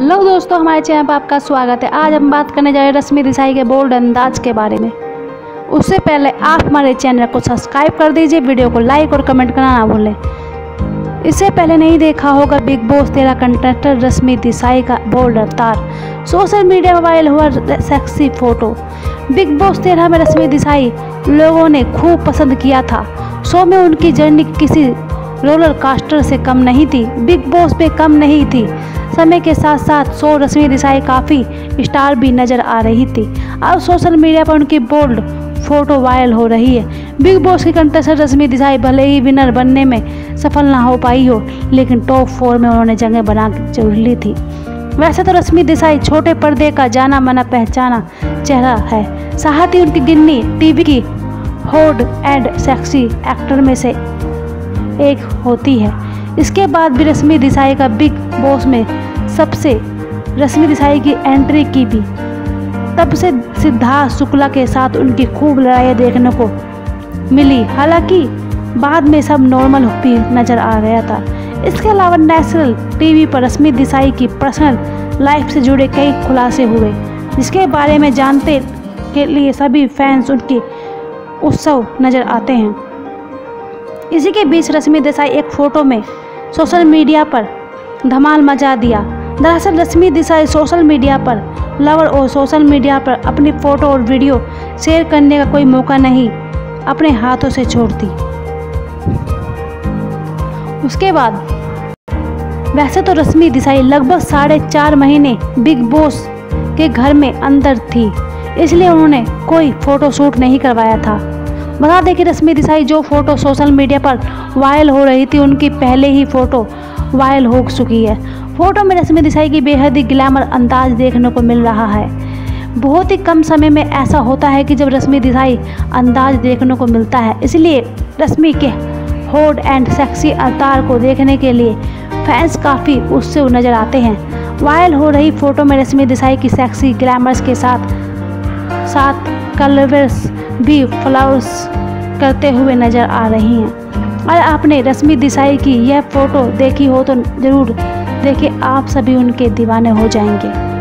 Hello दोस्तों, हमारे channel पर आपका स्वागत है। आज हम बात करने जा रहे हैं रश्मि देसाई के बोल्ड अंदाज के बारे में। उससे पहले आप हमारे चैनल को सब्सक्राइब कर दीजिए, वीडियो को लाइक और कमेंट करना ना भूलें। इससे पहले नहीं देखा होगा Bigg Boss 13 contestant Rashmi Desai का बोल्ड अवतार। सोशल मीडिया में वायरल हुआ सेक्सी फोटो। बिग बॉस 13 में रश्मि देसाई लोगों ने खूब पसंद किया था। शो में उनकी जर्नी किसी रोलर कास्टर से कम नहीं थी, बिग बॉस पे कम नहीं थी। समय के साथ साथ शो रश्मि देसाई काफ़ी स्टार भी नज़र आ रही थी। अब सोशल मीडिया पर उनकी बोल्ड फोटो वायरल हो रही है। बिग बॉस की कंटेस्टेंट रश्मि देसाई भले ही विनर बनने में सफल ना हो पाई हो, लेकिन टॉप 4 में उन्होंने जगह बना जरूर ली थी। वैसे तो रश्मि देसाई छोटे पर्दे का जाना माना पहचाना चेहरा है, साथ ही उनकी गिनती टीवी की हॉट एंड सेक्सी एक्टर में से एक होती है। इसके बाद भी रश्मि देसाई का बिग बॉस में सबसे रश्मि देसाई की एंट्री की भी तब से सिद्धार्थ शुक्ला के साथ उनकी खूब लड़ाई देखने को मिली। हालांकि बाद में सब नॉर्मल भी नजर आ गया था। इसके अलावा नेशनल टीवी पर रश्मि देसाई की पर्सनल लाइफ से जुड़े कई खुलासे हुए, जिसके बारे में जानते के लिए सभी फैंस उनकी उत्सव नजर आते हैं। इसी के बीच रश्मि देसाई एक फोटो में सोशल मीडिया पर धमाल मचा दिया। दरअसल रश्मि देसाई सोशल मीडिया पर लवर और सोशल मीडिया पर अपनी फ़ोटो और वीडियो शेयर करने का कोई मौका नहीं अपने हाथों से छोड़ती। उसके बाद वैसे तो रश्मि देसाई लगभग 4.5 महीने बिग बॉस के घर में अंदर थी, इसलिए उन्होंने कोई फ़ोटो शूट नहीं करवाया था। बता दें कि रश्मि देसाई जो फ़ोटो सोशल मीडिया पर वायरल हो रही थी, उनकी पहले ही फ़ोटो वायरल हो चुकी है। फोटो में रश्मि देसाई की बेहद ही ग्लैमर अंदाज देखने को मिल रहा है। बहुत ही कम समय में ऐसा होता है कि जब रश्मि देसाई अंदाज देखने को मिलता है, इसलिए रश्मि के हॉट एंड सेक्सी अवतार को देखने के लिए फैंस काफ़ी उत्सुक नज़र आते हैं। वायरल हो रही फोटो में रश्मि देसाई की सेक्सी ग्लैमर्स के साथ साथ कलर्स भी फ्लावर्स करते हुए नज़र आ रही हैं। और आपने रश्मि देसाई की यह फ़ोटो देखी हो तो ज़रूर देखिए, आप सभी उनके दीवाने हो जाएंगे।